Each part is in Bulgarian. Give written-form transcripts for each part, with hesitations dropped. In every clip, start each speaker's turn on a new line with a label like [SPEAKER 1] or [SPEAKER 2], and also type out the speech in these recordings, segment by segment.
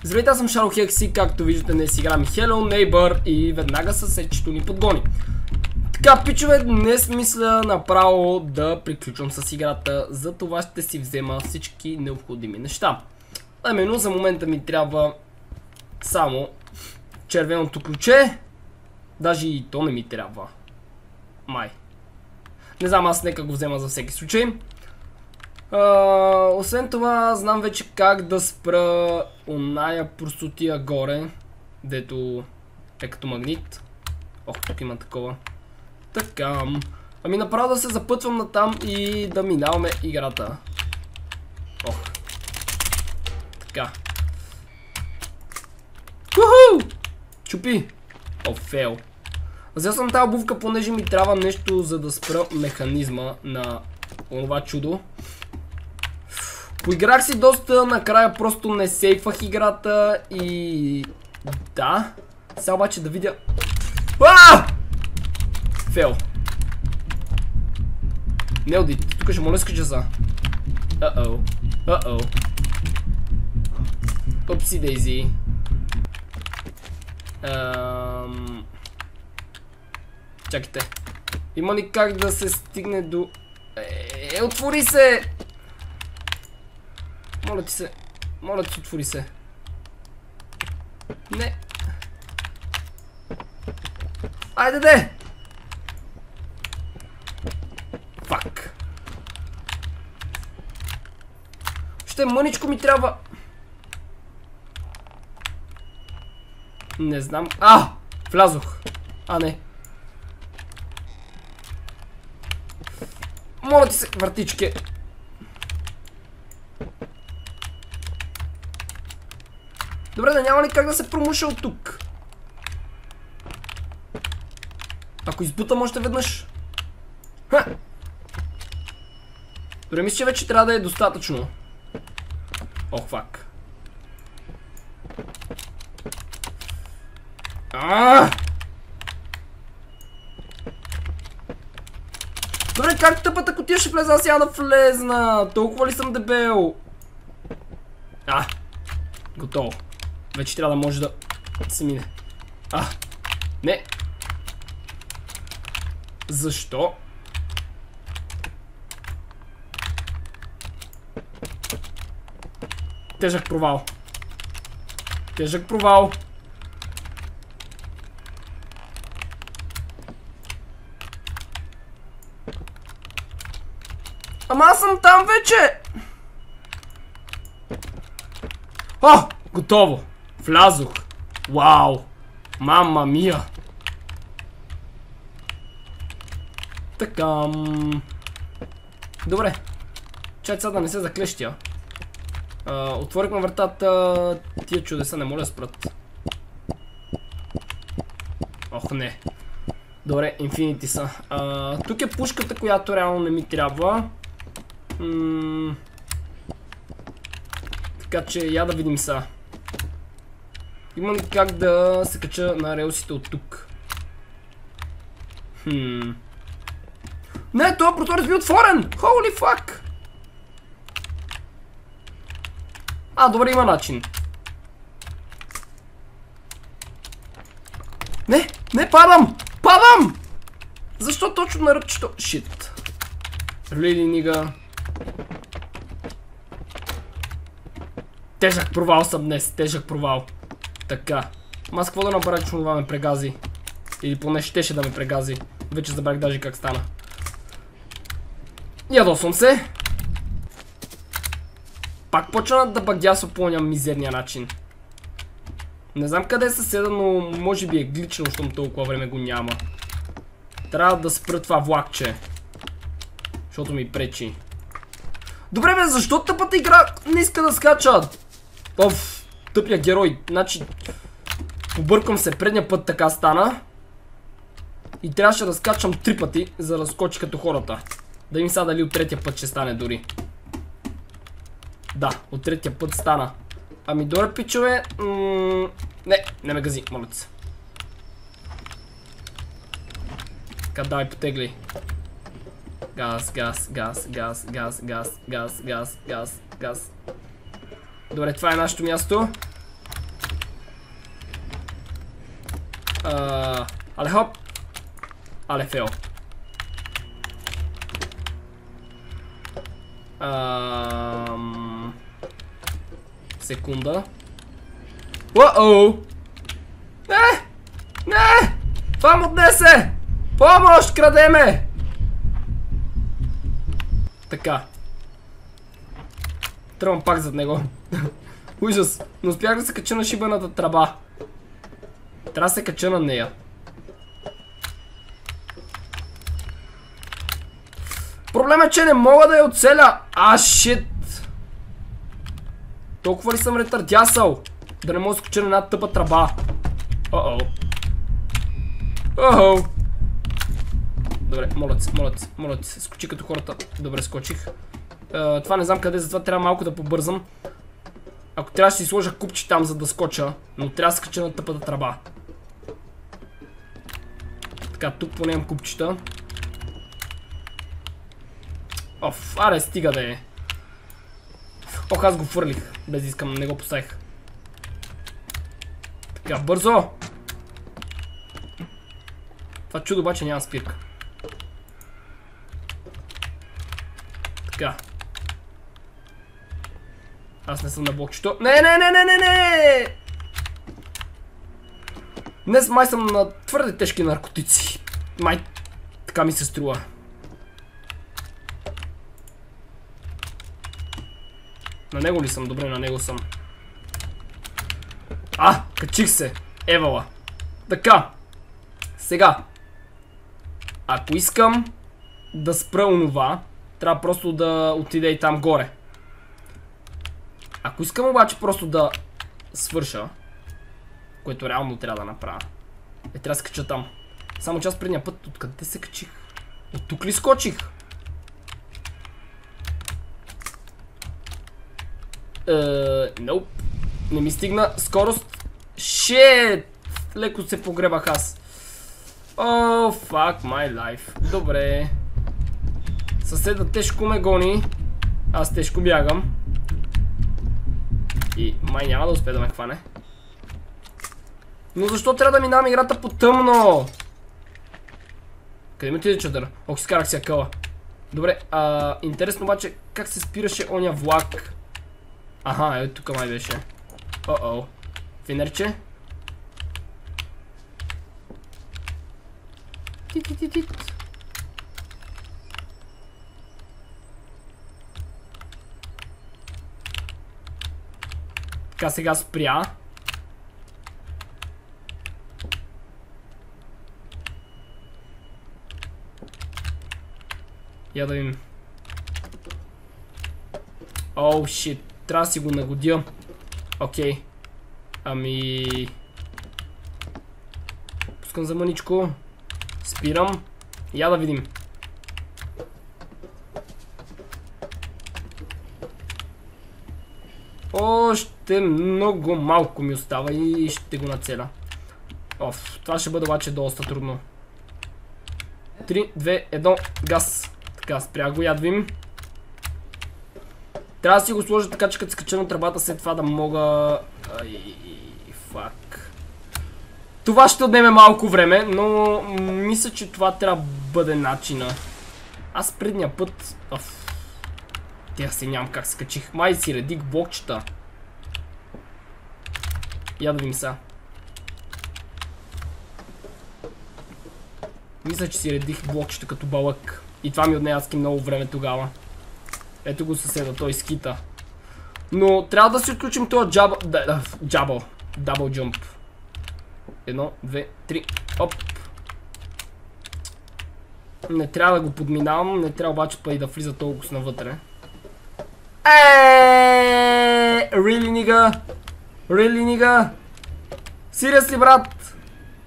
[SPEAKER 1] Здравейте, аз съм Шарлхекси, както виждате днес играме Hello Neighbor и веднага съседчето ни подгони. Така, пичове, днес мисля направо да приключвам с играта, за това ще си взема всички необходими неща. Именно за момента ми трябва само червеното ключе, даже и то не ми трябва. Май. Не знам, аз нека го взема за всеки случай. Освен това, знам вече как да спра оная простотия горе, дето е като магнит. Ох, тук има такова. Така. Ами направо да се запътвам натам и да минаваме играта. Ох. Така. Уху! Чупи! О, фейл. Взел съм тази обувка, понеже ми трябва нещо, за да спра механизма на онова чудо. Поиграх си доста, накрая просто не сейфах играта и... да. Сега обаче да видя... Ааа! Фейл. Не одит, тук ще моля скача за. Uh-oh. Uh-oh. Upsi daisy. Чакайте. Има ли как да се стигне до... отвори се! Моля ти се. Моля ти, отвори се. Не. Айде де! Фак. Ще мъничко ми трябва. Не знам. Влязох. Не. Моля ти се, въртички. Добре, да няма ли как да се промуша от тук? Ако избутам още веднъж. Добре, мисля, че вече трябва да е достатъчно. Ох, фак. Добре, как тъпата кутия ще влеза? Аз сега да влезна. Толкова ли съм дебел? Готово. Вече трябва да може да се мине. Не. Защо? Тежък провал. Тежък провал. Ама аз съм там вече! Готово! Влязох! Вау! Мама мия! Така... Добре. Чай сега да не се заклещя. Отворихме вратата. Тия чудеса не моля да спрат. Ох, не. Добре, инфинити са. Тук е пушката, която реално не ми трябва. Така че я да видим са. Има ли как да се кача на релсите от тук? Не, това прозорец би отворен! Holy fuck! Добре, има начин. Не, падам! Падам! Защо точно на ръбчето? Shit. Really, нига. Тежък провал съм днес, тежък провал. Така. Аз какво да направя, че това ме прегази? Или поне щеше да ме прегази. Вече забрах даже как стана. Ядосвам се. Пак почна да багдясо по оня мизерния начин. Не знам къде е съседа, но може би е глично, защото толкова време го няма. Трябва да спра това влакче. Защото ми пречи. Добре бе, защо тъпата игра не иска да скача? Тъпия герой. Значи, побъркам се, предния път така стана. И трябваше да скачам 3 пъти, за да скочи като хората. Да им сега дали от третия път ще стане дори. Да, от третия път стана. Ами добре, пичове. Не ме гази, моля се. Така, давай, потегли. Газ. Добре, това е нашето място. Але хоп. Але фейл. Секунда. Уоу! Не! Това му отнесе! Помощ! Крадеме! Така. Тръгвам пак зад него. Ужас! Не успях да се кача на шибаната тръба. Трябва да се кача на нея. Проблемът е, че не мога да я оцеля. Шит! Толкова ли съм ретардясал? Да не мога да скоча на една тъпа тръба. Добре, моля се, скочи като хората. Добре, скочих. Това не знам къде, затова трябва малко да побързам. Ако трябва ще си сложа купче там, за да скоча, но трябва да скача на тъпата тръба. Така, тук поне имам купчета. Аре, стига да е. Аз го фърлих, без да искам, не го поставих. Така, бързо! Това чудо обаче няма спирка. Така. Аз не съм на блокчето. Не! Днес май съм на твърде тежки наркотици. Май така ми се струва. На него ли съм? Добре, на него съм. Качих се. Евала. Така. Сега. Ако искам да спра онова, трябва просто да отиде и там горе. Ако искам обаче просто да свърша, което реално трябва да направя, трябва да скача там. Само че аз предния път, откъде се качих? От тук ли скочих? Nope. Не ми стигна скорост. Шит! Леко се погребах аз. Fuck my life. Добре. Съседът тежко ме гони. Аз тежко бягам. И май няма да успее да ме хване. Но защо трябва да минавам играта по тъмно? Къде ми отиде чадър? Изкарах си акъла. Добре, интересно обаче как се спираше оня влак. Ето тук май беше. Фенерче. Тит. Така, сега спря. Я да видим. Шит. Трябва да си го нагодя. Окей. Пускам за мъничко. Спирам. Я да видим. Още много малко ми остава и ще го нацеля. Това ще бъде обаче доста трудно. 3, 2, 1, газ. Така, спря го, ядвим. Трябва да си го сложа така, че като скача на тръбата, след това да мога... Фак. Това ще отнеме малко време, но мисля, че това трябва да бъде начина. Аз предния път... Тя си нямам как скачих. Май си редих блокчета. Я да видим сега. Мисля, че си редих блокчета като балък. И това ми отне адски много време тогава. Ето го съседа, той скита. Но трябва да си отключим този джабъл. Дабл джамп. 1, 2, 3. Оп. Не трябва да го подминавам, не трябва обаче па и да влиза толкова навътре. Really nigga? Really nigga? Seriously, брат?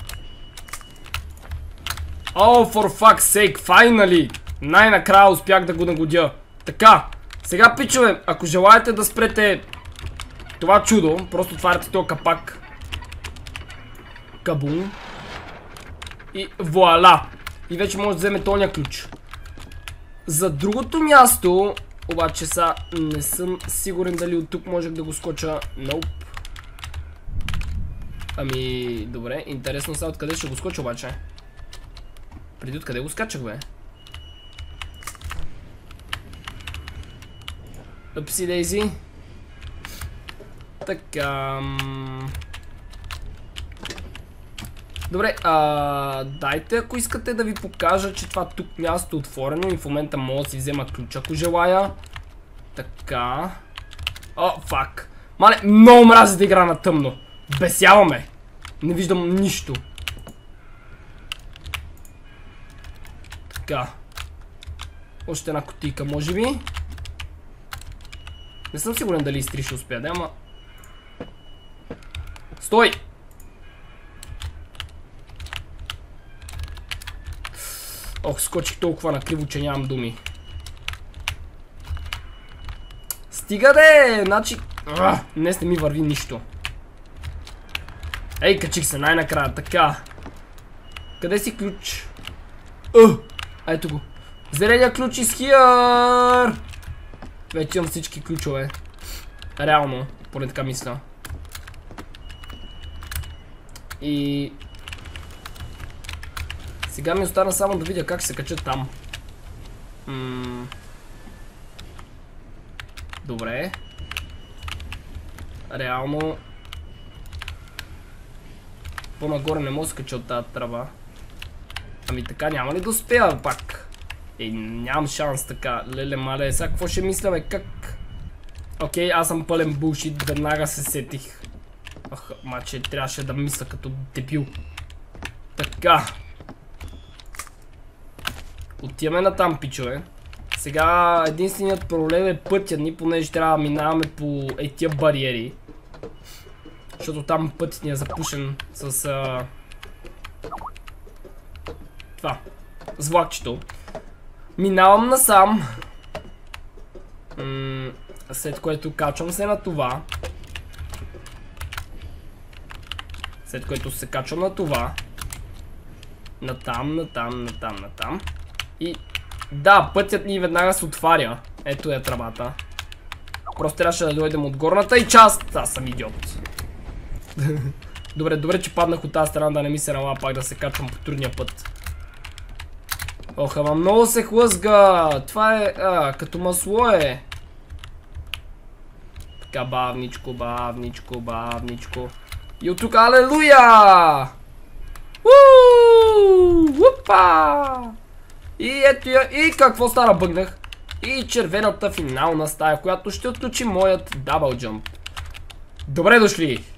[SPEAKER 1] For fuck's sake, finally! Най-накрая успях да го нагодя. Така, сега пичове, ако желаете да спрете това чудо, просто отваряте този капак. Кабум. И вуаля! И вече може да вземете оня ключ. За другото място, обаче са не съм сигурен дали от тук можех да го скоча. Nope. Ами, добре, интересно сега откъде ще го скоча обаче. Преди откъде го скачах, бе? Upsi Daisy. Така... Добре, дайте, ако искате да ви покажа, че това тук място е отворено и в момента мога да си взема ключ, ако желая. Така... О, фак. Мале, много мрази да игра на тъмно. Бесяваме. Не виждам нищо. Така. Още една кутийка, може би. Не съм сигурен дали изтри ще успя, да, ама... Стой! Ох, скочих толкова накриво, че нямам думи. Стига де! Значи... Днес не ми върви нищо. Ей, качих се най-накрая, така. Къде си ключ? Ето го. Зеления ключ is here! Вече имам всички ключове. Реално, поне така мисля. И... Сега ми остана само да видя как се кача там. Добре. Реално... По-нагоре не мога да се кача от тази тръба. Ами така няма ли да успея пак? Нямам шанс така. Леле мале, сега какво ще мисля, бе, как? Окей, аз съм пълен булшит, веднага се сетих. Маче, трябваше да мисля като дебил. Така. Отиваме на там, пичове. Сега единственият проблем е пътя ни, понеже трябва да минаваме по тия бариери. Защото там пътят ни е запушен с... това. С влакчето. Минавам насам. След което качвам се на това. След което се качвам на това. Натам. И... Да, пътят ни веднага се отваря. Ето е тръбата. Просто трябваше да дойдем от горната и част. Аз съм идиот. Добре, че паднах от тази страна, да не ми се налага пак да се качвам по трудния път. Ох, ама много се хлъзга. Това е като масло е. Така бавничко. И от тук алелуя! Упа! И ето я. И какво стана, бъгнах? И червената финална стая, която ще отключи моят дабл джамп. Добре дошли!